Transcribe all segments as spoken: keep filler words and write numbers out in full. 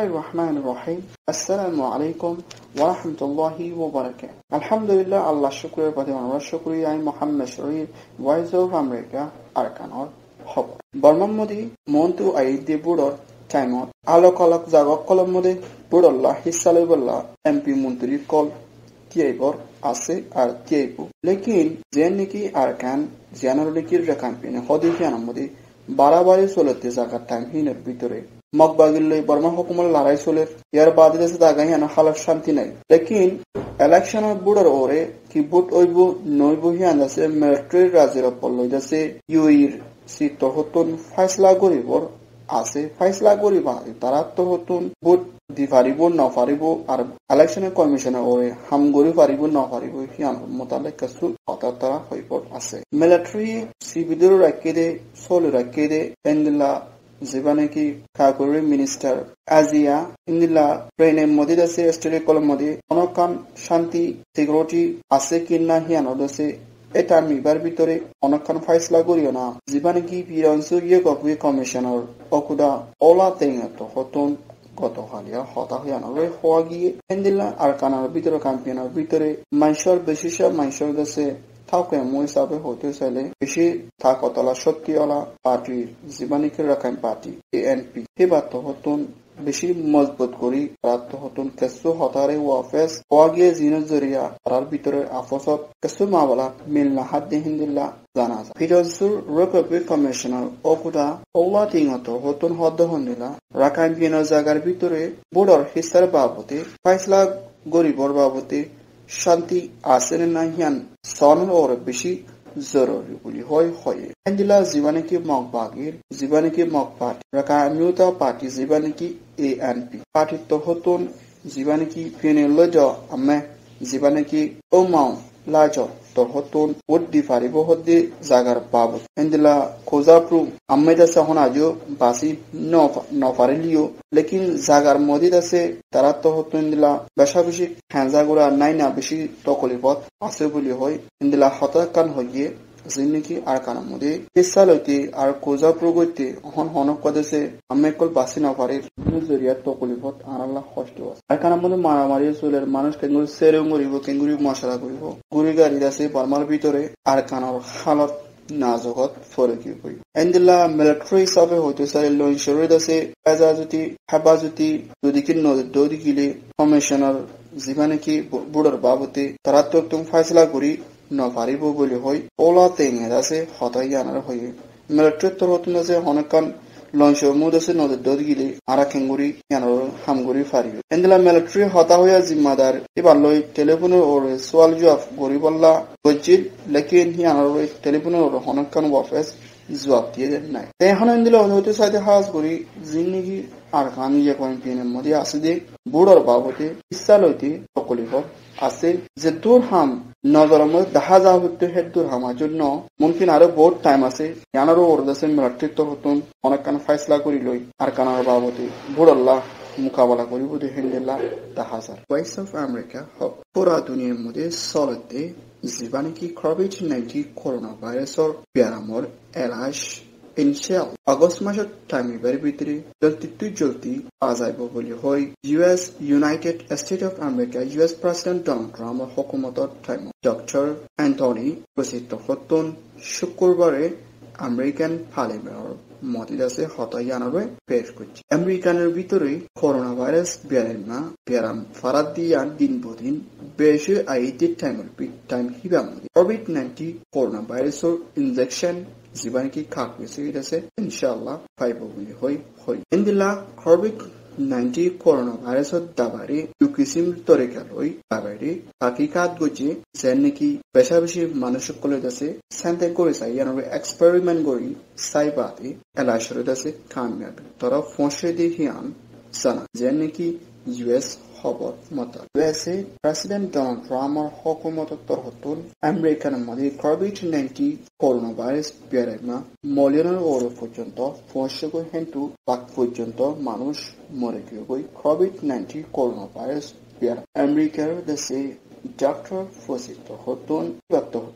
Bismillahir Rahmanir Rahim. Assalamu alaikum wa rahmatullahi wa barakatuh. Alhamdulillah, Allah shukriya pati manwa shukriya ay Muhammad Sharif, Voice of America, Arkanor, Hobor. Barman modi montu ay de budor টাইমত আলোক আলোক জাগক কলম মধ্যে বুড়ল্লাহ হিসালাইবল্লাহ MP মন্ত্রী call তিয়াইবর আছে আর তিয়াইবু লেকিন যেন নাকি আরকান জানুয়ারির রেকাম্পিনে হদিফিয়ানার মধ্যে বাড়াবাড়ি চলতে জাগার টাইম হিনের ভিতরে মকবাগিল্লই বর্মা হুকুমল লড়াই চলের ইয়ার বাদে দেশে দাগাইয়ানা হালার শান্তি নাই লেকিন ইলেকশনের বুড়র ওরে কি বুট ওইব নইব হিয়ান আছে মিলিটারি রাজের পল্লই আছে ইউইর সি তহতন ফাইসলা গরিবর আছে ফাইসলা করিবা তারা তো হতুন ভোট দি পারিব না পারিব আর ইলেকশন কমিশনে ওরে হাম গরি পারিব না পারিব হিয়ান মোতালেক কিছু কথা তারা হইপট আছে মিলিটারি সিভিল রাখে দে সোল রাখে দে এন্দিলা জীবনে কি কাগরি মিনিস্টার আজিয়া ইন্দিলা ট্রেনের মধ্যে আছে স্টেডি কলম মধ্যে অনকান শান্তি সিকিউরিটি আছে কিনা হিয়ান ওদছে এটা আমি এবার ভিতরে অনেকক্ষণ ফাইসলা করিও না জীবনে কি পিরঞ্চু ইয়ে ককুই কমিশনার অকুদা ওলা তেঙত হতন গত হালিয়া হতা হইয়া নবে হওয়া গিয়ে এন্দিলা আর কানার ভিতরে ক্যাম্পিয়নের ভিতরে মাইশর বেশি সব মাইশর কাছে থাকে মই হিসাবে হতে চাইলে বেশি থাকতলা সত্যিওয়ালা পার্টির জীবনীকে রাখান পার্টি এএনপি এবার তো হতন বেশি মজবুত করি রাত হতুন কেসু হতারে ওয়াফেস হওয়া গিয়ে জিনের জরিয়া তার ভিতরে আফসত কেসু মাওলা মিল না হাত দিয়ে হিন্দিল্লা জানা যায় ফিরোজপুর রিপাবলিক কমিশনার অকুদা ওলা তিঙত হতুন হদ্দ হন্দিলা রাখাইন বিয়ের জায়গার ভিতরে বোর্ডর হিসার বাবতে ফাইসলা গরিবর বাবতে শান্তি আসেন না হিয়ান সনের ওর বেশি জরুরি বলি হয় হয় এন্দিলা জীবনে কি মক বাগির জীবনে কি মক পার্টি রাকামিউতা পার্টি জীবনে কি এএনপি পার্টি তো হতুন জীবনে কি ফিনে লজ আমে জীবনে কি ওমাও লাজ তো হতুন ওড দি ফারিব হদ্দি জাগার বাবু এন্দিলা খোজাপ্রু আম্মে দাসে হন আজো বাসি ন ন ফারিলিও লেকিন জাগার মধ্যে আছে তারা তো হতুন এন্দিলা বেশা বেশি হ্যাঁজাগুড়া নাই না বেশি তকলিফত আছে বলি হয় এন্দিলা হতাকান হইয়ে জিন্দিগি আর কানার মধ্যে ইচ্ছা লইতে আর কোজা প্রগতি হন হনক কদেছে আমেকল বাসি না পারে জরিয়া তকলিফত আর আল্লাহ কষ্ট আছে আর কানার মধ্যে মারামারি চলের মানুষ কেঙ্গুরি সেরেও মরিব কেঙ্গুরি মশলা করিব গুড়ি গাড়ি আছে বর্মার ভিতরে আর কানার হালত না জগত ফরকি হই এন্দিলা মিলিটারি হিসাবে হইতে চাই লইন শরীর আছে হেফাজতি হেফাজতি দুদিকে নদী দুদিকে কমিশনার জীবনে কি বুড়ার বাবতে তারা তো একদম ফাইসলা করি নপারিব বলি হয় ওলা তেঙে আছে হতাই আনার হয়ে মিলিটারি তোর হতুন আছে অনেকক্ষণ লঞ্চ মুদ আছে নদীর দদ গিলে আরা খেঙ্গুরি ইয়ানোর হামগুরি ফারিব এন্দিলা মিলিটারি হতা হইয়া জিম্মাদার এবার লই টেলিফোনের ওরে সোয়াল জবাব গরিবল্লা গজ্জিল লেকিন ইয়ানোর টেলিফোনের ওরে অনেকক্ষণ ওয়াফেস জবাব দিয়ে দেন নাই এখন এন্দিলা হইতে চাইতে হাজ করি জিন্দিগি আর কান ইয়ে কয়েন পিনের মধ্যে আছে যে বুড়োর বাবতে ইচ্ছা লইতে তকলিফ আছে যে দূর হাম নজরের মধ্যে দেখা যাওয়া হতে হেড দূর হামার জন্য মুমকিন আরো বহুত টাইম আছে জানারও ওর দেশে মিলিটারি তো হতুন অনেক কান ফাইসলা করি লই আর কানার বাবতে বুড়ল্লাহ মোকাবেলা করি বুধ হেন্দিল্লা দেখা যায় ভয়েস অফ আমেরিকা হক পুরা দুনিয়ার মধ্যে চলতে জীবাণু কি কোভিড নাইন্টিন করোনা ভাইরাসর ব্যারামর এলাশ ইনশাল আগস্ট মাসের টাইমের ভিতরে জলদি তুই জলদি পাওয়া যাইব বলি হয় US United State of America US president Donald ট্রাম্পের হুকুমতর টাইম ডক্টর অ্যান্টনি প্রসিদ্ধ হতুন শুক্রবারে আমেরিকান পার্লামেন্টের মধ্যে আছে হতাই আনারে পেশ করছে আমেরিকানের ভিতরে করোনা ভাইরাস বেড়েন না বেড়াম ফারাদ দিয়া দিন বদিন বেশি আইতে টাইমের টাইম হিবা মধ্যে কোভিড নাইন্টিন করোনা ভাইরাসের ইনজেকশন জীবনে কি খাক বেশি আছে ইনশাআল্লাহ পাইব বলি হই হই এন্দিলা কোভিড নাইন্টিন করোনা ভাইরাসের দাবারে কিসিম তরিকা লই দাবারে হাকিকাত গজে যেন নাকি বেশা বেশি মানুষ সকলে আছে সান্তে করে চাই ইয়ানোর এক্সপেরিমেন্ট করি সাইবাতে এলাশরে আছে কামিয়াবি তরা ফসে দিয়ে হিয়ান জানা যেন নাকি ইউএস খবর মত ইউএসএ প্রেসিডেন্ট ডোনাল্ড ট্রাম্পের হুকুমতর হতুন আমেরিকানের মধ্যে কোভিড নাইন্টিন করোনা ভাইরাস বেড়েমা মলিয়নের ওর পর্যন্ত ফসে হেতু পাক পর্যন্ত মানুষ মরে গিয়ে কোভিড নাইন্টিন করোনা ভাইরাস বেড়ে আমেরিকার দেশে ডক্টর ফসিত হতুন ব্যক্ত হত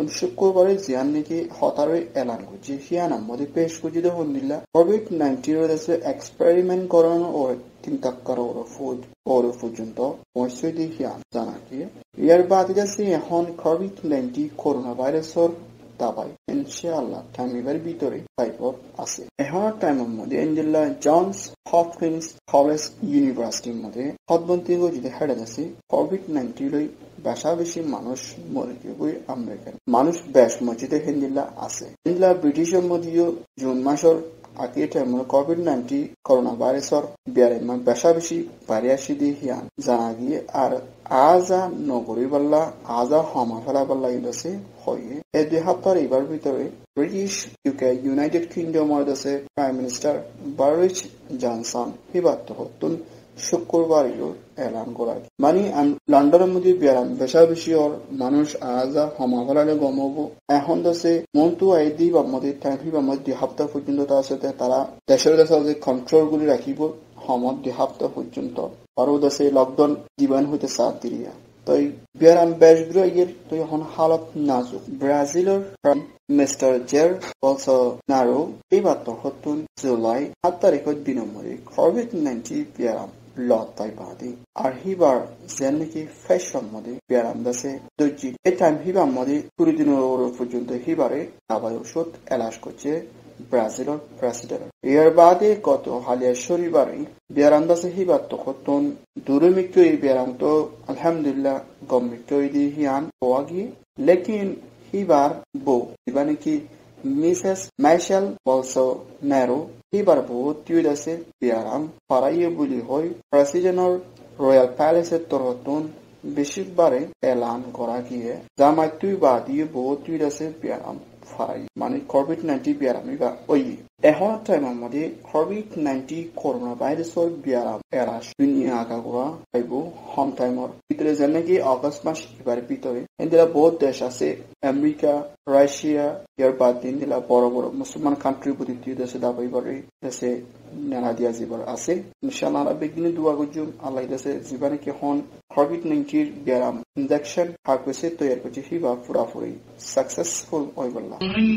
হতুন শুক্রবারে জিয়ান নাকি হতারে এলান করছে হিয়ান মধ্যে পেশ করছে হন্দিল্লা কোভিড নাইন্টিন এর এক্সপেরিমেন্ট করানো ও তিন টাক্কার ওর ফুড ওর পর্যন্ত পৌঁছে দিয়ে হিয়ান জানা গিয়ে ইয়ার বাদ যাচ্ছে এখন কোভিড নাইন্টিন করোনা ভাইরাসের দাবাই ইনশাআল্লাহ টাইমের ভিতরে পাইপত আছে এখন টাইমের মধ্যে ইন্ডিয়া জনস হপকিন্স কলেজ ইউনিভার্সিটির মধ্যে হদবন্তি যদি হেডে আছে কোভিড নাইন্টিন বেশা বেশি মানুষ মরে গিয়ে আমেরিকান মানুষ বেশ মসজিদে হিন্দিল্লা আছে হিন্দিল্লা ব্রিটিশের মধ্যেও জুন মাসের আগে টাইমের কোভিড নাইন্টিন করোনা ভাইরাসের বিয়ারে বেশা বেশি বাড়ি আসি দিয়ে হিয়ান জানা গিয়ে আর আজা নগরী বাল্লা আজা হমা ফেলা বাল্লা ইন্দাসে হয়ে এই দুই সপ্তাহের এবার ভিতরে ব্রিটিশ ইউকে ইউনাইটেড কিংডমের দেশে প্রাইম মিনিস্টার বরিস জনসন হিবাত্ত হতুন শুক্রবার এলান করা মানে লন্ডনের মধ্যে বিয়ারাম বেশা বেশি ওর মানুষ আজা হমা ফেলালে গমবো এখন দেশে মন্তু আইদি বা মধ্যে টাইম বা মধ্যে সপ্তাহ পর্যন্ত তার সাথে তারা দেশের দেশে যে কন্ট্রোল গুলি রাখিব সমত দুই সপ্তাহ পর্যন্ত আরো দেশে লকডাউন জীবন হইতে সাথ দিয়া তাই বিয়ারাম বেশগুলো ইয়ের তো এখন হালত নাজুক ব্রাজিলের মিস্টার জের বলসোনারো এইবার তো হতুন জুলাই সাত তারিখের বিনম্বরে কোভিড নাইন্টিন বিয়ারাম লত তাই বাদে আর হিবার যেন নাকি ফ্যাশন মধ্যে বিয়ারাম দাসে দর্জি এই টাইম হিবার মধ্যে কুড়ি দিনের পর্যন্ত হিবারে দাবাই ওষুধ এলাশ করছে ব্রাজিলের প্রেসিডেন্ট এর বাদে গত হালিয়া শনিবারে বিয়ারাম দাসে হিবার তো হতুন দূরে মৃত্যু এই বিয়ারাম তো আলহামদুলিল্লাহ গম মৃত্যু দিয়ে হিয়ান হওয়া গিয়ে লেকিন হিবার বউ হিবা নাকি মিসেস মাইশেল বলসোনারো হিবার বউ তুই দাসে বিয়ারাম পারাইয়ে বলি হয় প্রেসিডেন্টর রয়্যাল প্যালেসের তরফতুন বেশিরবারে এলান করা গিয়ে জামাই তুই বা দিয়ে বউ তুই দাসে বিয়ারাম ফারাই মানে কোভিড নাইন্টিন বিয়ারামি বা ওই এখন টাইমের মধ্যে কোভিড নাইন্টিন করোনা ভাইরাসের বিয়ারাম এরাস দুনিয়া আগা করা পাইব হম টাইমর ভিতরে যেন নাকি আগস্ট মাস এবারের ভিতরে ইন্ডিয়া বহুত দেশ আছে আমেরিকা রাশিয়া ইয়ার বাদ দিন দিলা বড় বড় মুসলমান কান্ট্রি প্রতি দেশে দাবাইবারে দেশে নানা দিয়া জীবন আছে ইনশাআল্লাহ বেগিনে দোয়া করজুম আল্লাহ দেশে জীবনে কি হন কোভিড নাইন্টিন বিয়ারাম ইনজেকশন হাকবেসে তৈরি করছে হিবা পুরাপুরি সাকসেসফুল হইবল্লা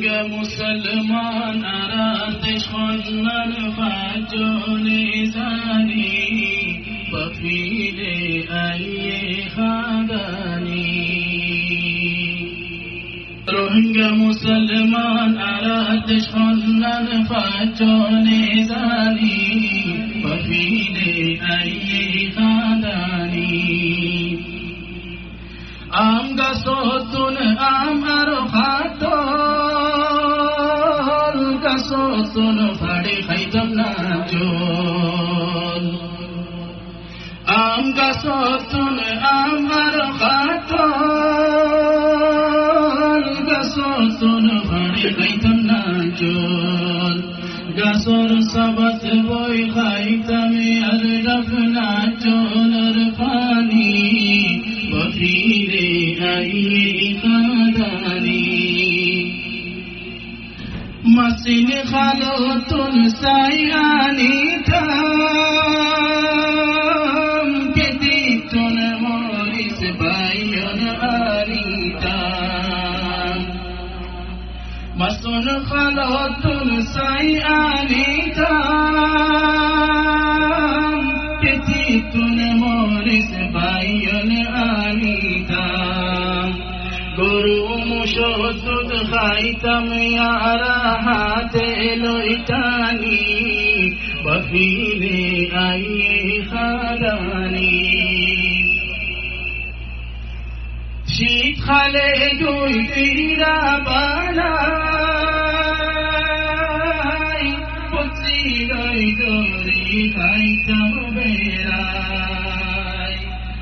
মুসলমান আরা দেশ খন্নার ফাজনে জানি বফিলে আইয়ে খাদানি রোহিঙ্গা মুসলমান আরা দেশ খন্নার ফাজনে জানি বফিলে আইয়ে খাদানি আম গাছতুন আম আর খাতল গাছতুন ফাড়ে খাইতাম না জল আম গাছতুন আম আর খাতল গাছতুন ফাড়ে খাইতাম না জল গাছর সবত বই খাইতাম আর রফনা জলর পানি বফিলে আইয়ে খাদানি মাসিন খালতুন সাইয়ানি থাম কেদিতুন মরিস বাইয়ন আলিতাম মাসুন খালতুন সাইয়ানি থাম কেদিতুন মরিস বাইয়ন আলিতাম গরু মুশদুদ খাইতাম ইয়ারা হাতে লইটানি বফিলে আইয়ে খাদানি শীতকালে দুই পিরা বানাই পুত্রি লই দরি খাইতাম বেড়াই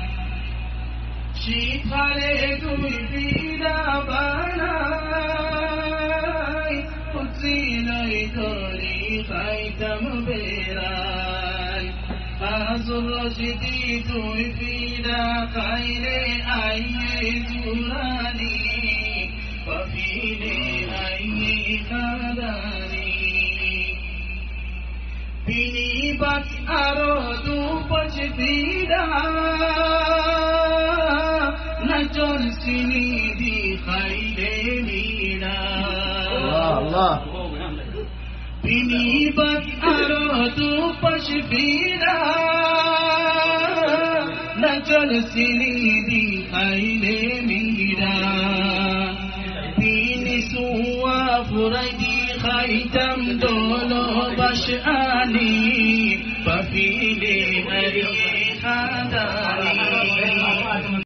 শীতকালে দুই পিরা বানাই পুত্রি লই দরি খাইতাম বেড়াই আজুল রশিদি দুই পিরা খাইলে আইয়ে জুরানি বফিলে আইয়ে খাদানি বিনি বাত আরো দু পচ পিরা নজর সিনি দি খাইলে Allah. Bini bat arodu pashbira Nachal silidi aile mira Bini suwa furaidi khaitam dolo bashani Bafile hari